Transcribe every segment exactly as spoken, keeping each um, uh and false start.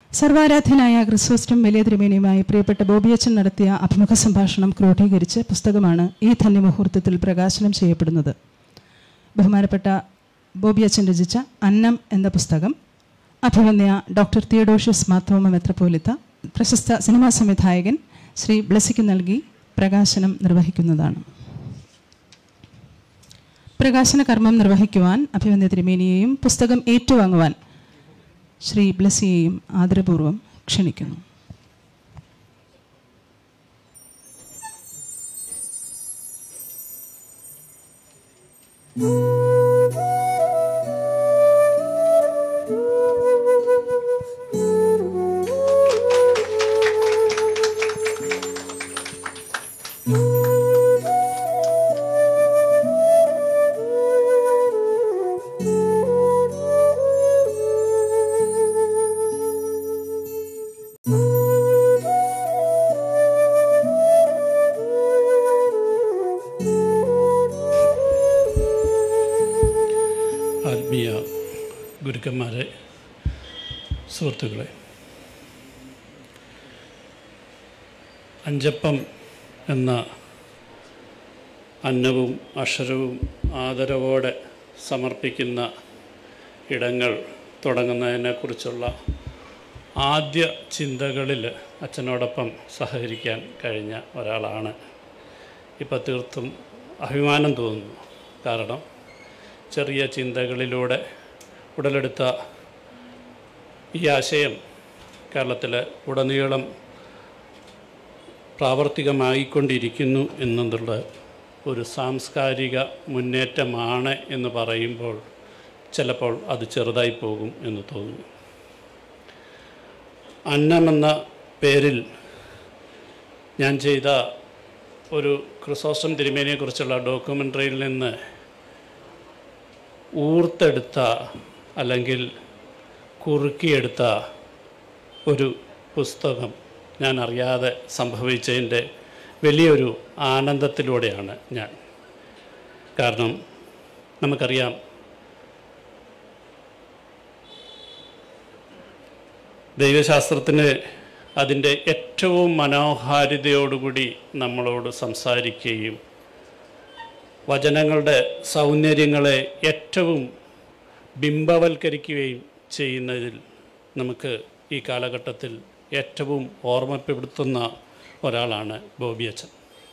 സർവാരാധ്യനായ ക്രിസോസ്റ്റം വലിയ തിരുമേനിയുമായി പ്രിയപ്പെട്ട ബോബിയച്ചൻ നടത്തിയ അഭിമുഖ സംഭാഷണം ക്രോഡീകരിച്ച് പുസ്തകമാണ് ഈ ധന്യമുഹൂർത്തത്തിൽ പ്രകാശനം ചെയ്യപ്പെടുന്നത്. ബഹുമാനപ്പെട്ട ബോബിയച്ചൻ രചിച്ച അന്നം എന്ന പുസ്തകം അഭിവന്യ ഡോക്ടർ തിയഡോഷ്യസ് മാർത്തോമ മെത്രാപ്പോലീത്ത പ്രശസ്ത സിനിമാ സംവിധായകൻ ശ്രീ ബ്ലസിക്ക് നൽകി പ്രകാശനം നിർവഹിക്കുന്നതാണ്. പ്രകാശന കർമ്മം നിർവഹിക്കുവാൻ അഭിവന്യ തിരുമേനിയെയും പുസ്തകം ഏറ്റുവാങ്ങുവാൻ ശ്രീ ബ്ലസിയെയും ആദരപൂർവ്വം ക്ഷണിക്കുന്നു. ആത്മീയ ഗുരുക്കന്മാരെ, സുഹൃത്തുക്കളെ, അഞ്ചപ്പം എന്ന അന്നവും അക്ഷരവും ആദരവോടെ സമർപ്പിക്കുന്ന ഇടങ്ങൾ തുടങ്ങുന്നതിനെക്കുറിച്ചുള്ള ആദ്യ ചിന്തകളിൽ അച്ഛനോടൊപ്പം സഹകരിക്കാൻ കഴിഞ്ഞ ഒരാളാണ്. ഇപ്പോൾ തീർത്തും അഭിമാനം തോന്നുന്നു. കാരണം ചെറിയ ചിന്തകളിലൂടെ ഉടലെടുത്ത ഈ ആശയം കേരളത്തിൽ ഉടനീളം പ്രാവർത്തികമായിക്കൊണ്ടിരിക്കുന്നു എന്നുള്ള ഒരു സാംസ്കാരിക മുന്നേറ്റമാണ് എന്ന് പറയുമ്പോൾ ചിലപ്പോൾ അത് ചെറുതായി പോകും എന്ന് തോന്നുന്നു. അന്നമെന്ന പേരിൽ ഞാൻ ചെയ്ത ഒരു ക്രിസോസ്റ്റം തിരുമേനിയെക്കുറിച്ചുള്ള ഡോക്യുമെൻ്ററിയിൽ നിന്ന് ഊർത്തെടുത്ത അല്ലെങ്കിൽ കുറുക്കിയെടുത്ത ഒരു പുസ്തകം ഞാൻ അറിയാതെ സംഭവിച്ചതിൻ്റെ വലിയൊരു ആനന്ദത്തിലൂടെയാണ് ഞാൻ. കാരണം നമുക്കറിയാം, ദൈവശാസ്ത്രത്തിന് അതിൻ്റെ ഏറ്റവും മനോഹാരിതയോടുകൂടി നമ്മളോട് സംസാരിക്കുകയും വചനങ്ങളുടെ സൗന്ദര്യങ്ങളെ ഏറ്റവും ബിംബവൽക്കരിക്കുകയും ചെയ്യുന്നതിൽ നമുക്ക് ഈ കാലഘട്ടത്തിൽ ഏറ്റവും ഓർമ്മപ്പെടുത്തുന്ന ഒരാളാണ് ബോബിയച്ചൻ.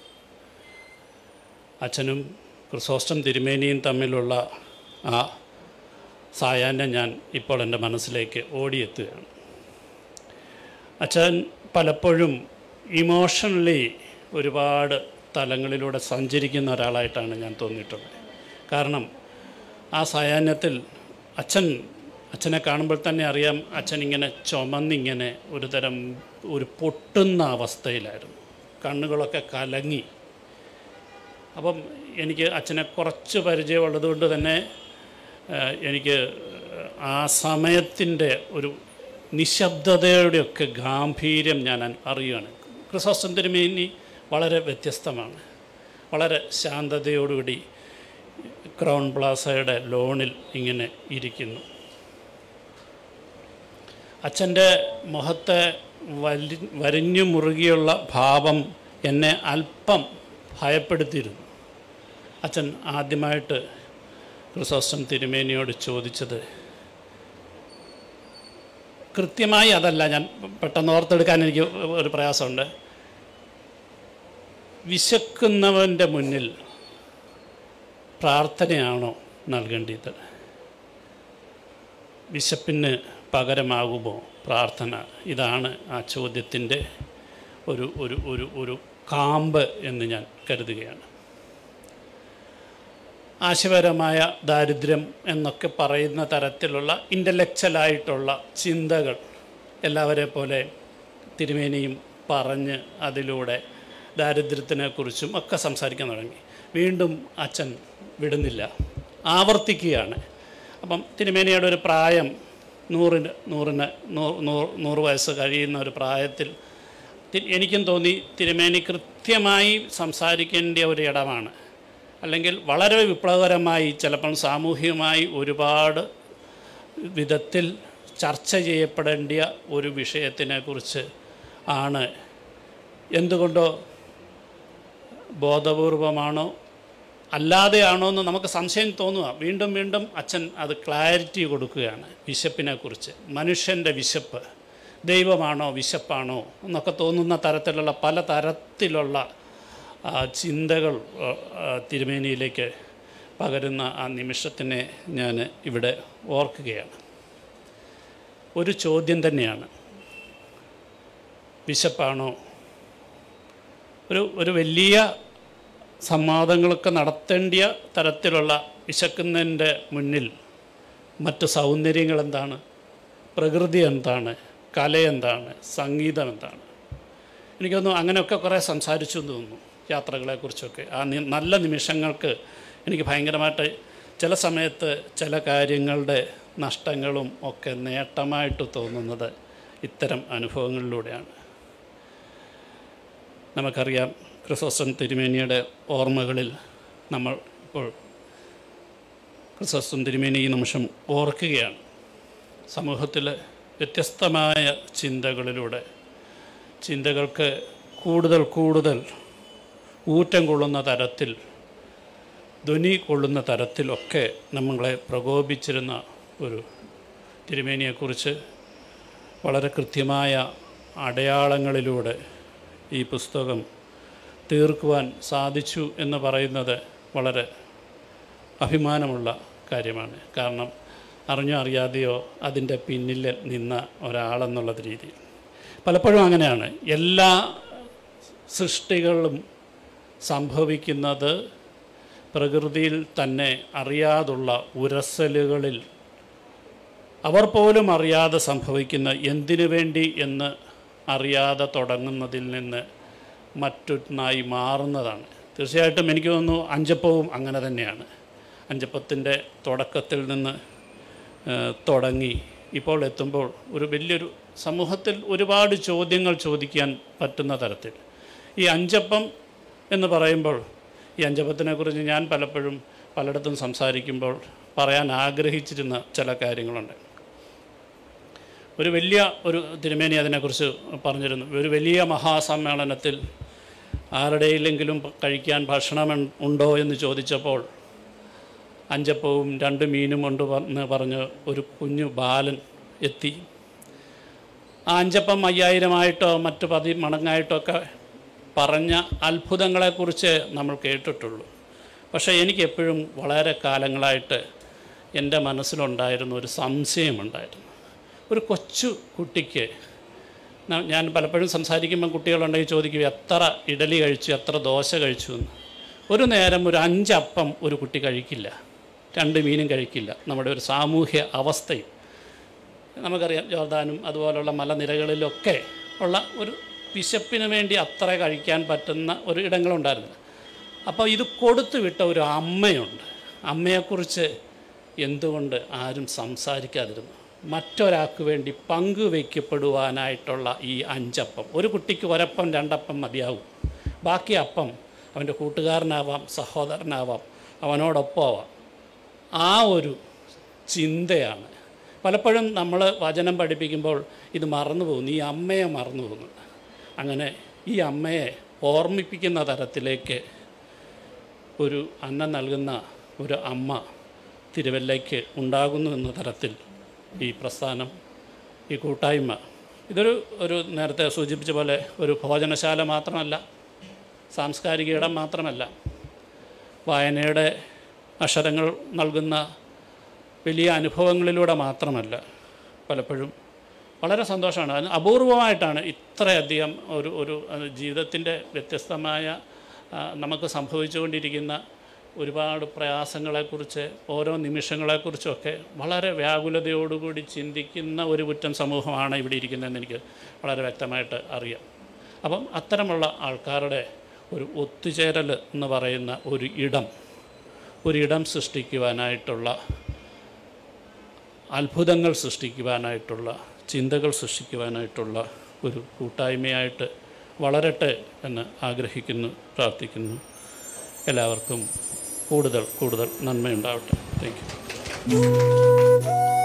അച്ഛനും ക്രിസോസ്റ്റം തിരുമേനിയും തമ്മിലുള്ള ആ സായാഹ്നം ഞാൻ ഇപ്പോൾ എൻ്റെ മനസ്സിലേക്ക് ഓടിയെത്തുകയാണ്. അച്ഛൻ പലപ്പോഴും ഇമോഷണലി ഒരുപാട് തലങ്ങളിലൂടെ സഞ്ചരിക്കുന്ന ഒരാളായിട്ടാണ് ഞാൻ തോന്നിയിട്ടുള്ളത്. കാരണം ആ സായാഹ്നത്തിൽ അച്ഛൻ അച്ഛനെ കാണുമ്പോൾ തന്നെ അറിയാം, അച്ഛൻ ഇങ്ങനെ ചുമന്നിങ്ങനെ ഒരു തരം ഒരു പൊട്ടുന്ന അവസ്ഥയിലായിരുന്നു. കണ്ണുകളൊക്കെ കലങ്ങി. അപ്പം എനിക്ക് അച്ഛനെ കുറച്ച് പരിചയമുള്ളതുകൊണ്ട് തന്നെ എനിക്ക് ആ സമയത്തിൻ്റെ ഒരു നിശബ്ദതയുടെയൊക്കെ ഗാംഭീര്യം ഞാൻ അറിയുകയാണ്. ക്രിസോസ്റ്റം തിരുമേനി വളരെ വ്യത്യസ്തമാണ്. വളരെ ശാന്തതയോടുകൂടി ക്രൗൺ പ്ലാസയുടെ ലോണിൽ ഇങ്ങനെ ഇരിക്കുന്നു. അച്ഛൻ്റെ മുഖത്തെ വലി വരിഞ്ഞു മുറുകിയുള്ള ഭാവം എന്നെ അല്പം ഭയപ്പെടുത്തിയിരുന്നു. അച്ഛൻ ആദ്യമായിട്ട് ക്രിസോസ്റ്റം തിരുമേനിയോട് ചോദിച്ചത് കൃത്യമായി അതല്ല, ഞാൻ പെട്ടെന്ന് ഓർത്തെടുക്കാൻ എനിക്ക് ഒരു പ്രയാസമുണ്ട്. വിശക്കുന്നവൻ്റെ മുന്നിൽ പ്രാർത്ഥനയാണോ നൽകേണ്ടത്? വിശപ്പിന് പകരമാകുമോ പ്രാർത്ഥന? ഇതാണ് ആ ചോദ്യത്തിൻ്റെ ഒരു ഒരു ഒരു ഒരു കാമ്പ് എന്ന് ഞാൻ കരുതുകയാണ്. ആശയപരമായ ദാരിദ്ര്യം എന്നൊക്കെ പറയുന്ന തരത്തിലുള്ള ഇൻ്റലക്ച്വലായിട്ടുള്ള ചിന്തകൾ എല്ലാവരെ പോലെ തിരുമേനിയും പറഞ്ഞ് അതിലൂടെ ദാരിദ്ര്യത്തിനെക്കുറിച്ചും ഒക്കെ സംസാരിക്കാൻ തുടങ്ങി. വീണ്ടും അച്ഛൻ വിടുന്നില്ല, ആവർത്തിക്കുകയാണ്. അപ്പം തിരുമേനിയുടെ ഒരു പ്രായം നൂറിന് നൂറിന് നൂറ് നൂറ് വയസ്സ് കഴിയുന്ന ഒരു പ്രായത്തിൽ എനിക്കും തോന്നി തിരുമേനി കൃത്യമായി സംസാരിക്കേണ്ട ഒരു ഇടമാണ്. അല്ലെങ്കിൽ വളരെ വിപ്ലവകരമായി ചിലപ്പോൾ സാമൂഹികമായി ഒരുപാട് വിധത്തിൽ ചർച്ച ചെയ്യപ്പെടേണ്ട ഒരു വിഷയത്തിനെക്കുറിച്ച് ആണ്. എന്തുകൊണ്ടോ ബോധപൂർവമാണോ അല്ലാതെയാണോ എന്ന് നമുക്ക് സംശയം തോന്നുക. വീണ്ടും വീണ്ടും അച്ഛൻ അത് ക്ലാരിറ്റി കൊടുക്കുകയാണ് വിശപ്പിനെക്കുറിച്ച്. മനുഷ്യൻ്റെ വിശപ്പ് ദൈവമാണോ വിശപ്പാണോ എന്നൊക്കെ തോന്നുന്ന തരത്തിലുള്ള പല തരത്തിലുള്ള ചിന്തകൾ തിരുമേനിയിലേക്ക് പകരുന്ന ആ നിമിഷത്തിനെ ഞാൻ ഇവിടെ ഓർക്കുകയാണ്. ഒരു ചോദ്യം തന്നെയാണ്, വിശപ്പാണോ? ഒരു ഒരു വലിയ സംവാദങ്ങളൊക്കെ നടത്തേണ്ട തരത്തിലുള്ള വിശക്കുന്നതിൻ്റെ മുന്നിൽ മറ്റ് സൗന്ദര്യങ്ങൾ എന്താണ്, പ്രകൃതി എന്താണ്, കല എന്താണ്, സംഗീതം എന്താണ്? എനിക്കൊന്നും അങ്ങനെയൊക്കെ കുറേ സംസാരിച്ചു എന്ന് തോന്നുന്നു യാത്രകളെക്കുറിച്ചൊക്കെ. ആ നല്ല നിമിഷങ്ങൾക്ക് എനിക്ക് ഭയങ്കരമായിട്ട് ചില സമയത്ത് ചില കാര്യങ്ങളുടെ നഷ്ടങ്ങളും ഒക്കെ നേട്ടമായിട്ട് തോന്നുന്നത് ഇത്തരം അനുഭവങ്ങളിലൂടെയാണ്. നമുക്കറിയാം, ക്രിസോസ്റ്റം തിരുമേനിയുടെ ഓർമ്മകളിൽ നമ്മൾ ഇപ്പോൾ ക്രിസോസ്റ്റം തിരുമേനി ഈ നിമിഷം ഓർക്കുകയാണ്. സമൂഹത്തിൽ വ്യത്യസ്തമായ ചിന്തകളിലൂടെ ചിന്തകൾക്ക് കൂടുതൽ കൂടുതൽ ഊറ്റം കൊള്ളുന്ന തരത്തിൽ, ധ്വനി കൊള്ളുന്ന തരത്തിലൊക്കെ നമ്മളെ പ്രകോപിച്ചിരുന്ന ഒരു തിരുമേനിയെക്കുറിച്ച് വളരെ കൃത്യമായ അടയാളങ്ങളിലൂടെ ഈ പുസ്തകം തീർക്കുവാൻ സാധിച്ചു എന്ന് പറയുന്നത് വളരെ അഭിമാനമുള്ള കാര്യമാണ്. കാരണം അറിഞ്ഞോ അറിയാതെയോ അതിൻ്റെ പിന്നിൽ നിന്ന ഒരാളെന്നുള്ള രീതിയിൽ പലപ്പോഴും അങ്ങനെയാണ്. എല്ലാ സൃഷ്ടികളും സംഭവിക്കുന്നത് പ്രകൃതിയിൽ തന്നെ അറിയാതുള്ള ഉരസലുകളിൽ, അവർ പോലും അറിയാതെ സംഭവിക്കുന്ന എന്തിനു വേണ്ടി എന്ന് അറിയാതെ തുടങ്ങുന്നതിൽ നിന്ന് മറ്റൊന്നായി മാറുന്നതാണ്. തീർച്ചയായിട്ടും എനിക്ക് തോന്നുന്നു അഞ്ചപ്പവും അങ്ങനെ തന്നെയാണ്. അഞ്ചപ്പത്തിൻ്റെ തുടക്കത്തിൽ നിന്ന് തുടങ്ങി ഇപ്പോൾ എത്തുമ്പോൾ ഒരു വലിയൊരു സമൂഹത്തിൽ ഒരുപാട് ചോദ്യങ്ങൾ ചോദിക്കാൻ പറ്റുന്ന തരത്തിൽ ഈ അഞ്ചപ്പം എന്ന് പറയുമ്പോൾ, ഈ അഞ്ചപ്പത്തിനെക്കുറിച്ച് ഞാൻ പലപ്പോഴും പലയിടത്തും സംസാരിക്കുമ്പോൾ പറയാൻ ആഗ്രഹിച്ചിരുന്ന ചില കാര്യങ്ങളുണ്ട്. ഒരു വലിയ ഒരു തിരുമേനി അതിനെക്കുറിച്ച് പറഞ്ഞിരുന്നു. ഒരു വലിയ മഹാസമ്മേളനത്തിൽ ആരുടെയിലെങ്കിലും കഴിക്കാൻ ഭക്ഷണം ഉണ്ടോ എന്ന് ചോദിച്ചപ്പോൾ അഞ്ചപ്പവും രണ്ട് മീനും കൊണ്ട് എന്ന് പറഞ്ഞ് ഒരു കുഞ്ഞു ബാലൻ എത്തി. ആ അഞ്ചപ്പം അയ്യായിരമായിട്ടോ മറ്റു പതി മടങ്ങായിട്ടോ ഒക്കെ പറഞ്ഞ അത്ഭുതങ്ങളെക്കുറിച്ച് നമ്മൾ കേട്ടിട്ടുള്ളൂ. പക്ഷേ എനിക്കെപ്പോഴും വളരെ കാലങ്ങളായിട്ട് എൻ്റെ മനസ്സിലുണ്ടായിരുന്ന ഒരു സംശയമുണ്ടായിരുന്നു. ഒരു കൊച്ചു കുട്ടിക്ക്, ഞാൻ പലപ്പോഴും സംസാരിക്കുമ്പം കുട്ടികളുണ്ടെങ്കിൽ ചോദിക്കും എത്ര ഇഡലി കഴിച്ചു, എത്ര ദോശ കഴിച്ചു എന്ന്. ഒരു നേരം ഒരു അഞ്ചപ്പം ഒരു കുട്ടി കഴിക്കില്ല, രണ്ട് മീനും കഴിക്കില്ല. നമ്മുടെ ഒരു സാമൂഹ്യ അവസ്ഥയും നമുക്കറിയാം. ജോർദാനും അതുപോലുള്ള മലനിരകളിലൊക്കെ ഉള്ള ഒരു വിശപ്പിന് വേണ്ടി അത്ര കഴിക്കാൻ പറ്റുന്ന ഒരു ഇടങ്ങളുണ്ടായിരുന്നു. അപ്പോൾ ഇത് കൊടുത്തു വിട്ട ഒരു അമ്മയുണ്ട്. അമ്മയെക്കുറിച്ച് എന്തുകൊണ്ട് ആരും സംസാരിക്കാതിരുന്നു? മറ്റൊരാൾക്ക് വേണ്ടി പങ്കുവയ്ക്കപ്പെടുവാനായിട്ടുള്ള ഈ അഞ്ചപ്പം, ഒരു കുട്ടിക്ക് ഒരപ്പം രണ്ടപ്പം മതിയാവും. ബാക്കി അപ്പം അവൻ്റെ കൂട്ടുകാരനാവാം, സഹോദരനാവാം, അവനോടൊപ്പം ആവാം. ആ ഒരു ചിന്തയാണ് പലപ്പോഴും നമ്മൾ വചനം പഠിപ്പിക്കുമ്പോൾ ഇത് മറന്നു പോകുന്നു, ഈ അമ്മയെ മറന്നു പോകുന്നു. അങ്ങനെ ഈ അമ്മയെ ഓർമ്മിപ്പിക്കുന്ന തരത്തിലേക്ക് ഒരു അന്നം നൽകുന്ന ഒരു അമ്മ തിരുവല്ലയ്ക്ക് ഉണ്ടാകുന്നു എന്ന തരത്തിൽ ഈ പ്രസ്ഥാനം, ഈ കൂട്ടായ്മ, ഇതൊരു ഒരു നേരത്തെ സൂചിപ്പിച്ച പോലെ ഒരു ഭോജനശാല മാത്രമല്ല, സാംസ്കാരിക ഇടം മാത്രമല്ല, വായനയുടെ അക്ഷരങ്ങൾ നൽകുന്ന വലിയ അനുഭവങ്ങളിലൂടെ മാത്രമല്ല, പലപ്പോഴും വളരെ സന്തോഷമാണ്. അതിന് അപൂർവമായിട്ടാണ് ഇത്രയധികം ഒരു ഒരു ജീവിതത്തിൻ്റെ വ്യത്യസ്തമായ നമുക്ക് സംഭവിച്ചുകൊണ്ടിരിക്കുന്ന ഒരുപാട് പ്രയാസങ്ങളെക്കുറിച്ച്, ഓരോ നിമിഷങ്ങളെക്കുറിച്ചൊക്കെ വളരെ വ്യാകുലതയോടുകൂടി ചിന്തിക്കുന്ന ഒരു പുറ്റൻ സമൂഹമാണ് ഇവിടെ ഇരിക്കുന്നതെന്ന് എനിക്ക് വളരെ വ്യക്തമായിട്ട് അറിയാം. അപ്പം അത്തരമുള്ള ആൾക്കാരുടെ ഒരു ഒത്തുചേരൽ എന്ന് പറയുന്ന ഒരു ഇടം ഒരിടം സൃഷ്ടിക്കുവാനായിട്ടുള്ള, അത്ഭുതങ്ങൾ സൃഷ്ടിക്കുവാനായിട്ടുള്ള, ചിന്തകൾ സൃഷ്ടിക്കുവാനായിട്ടുള്ള ഒരു കൂട്ടായ്മയായിട്ട് വളരട്ടെ എന്ന് ആഗ്രഹിക്കുന്നു, പ്രാർത്ഥിക്കുന്നു. എല്ലാവർക്കും കൂടുതൽ കൂടുതൽ നന്മയുണ്ടാവട്ടെ. Thank you.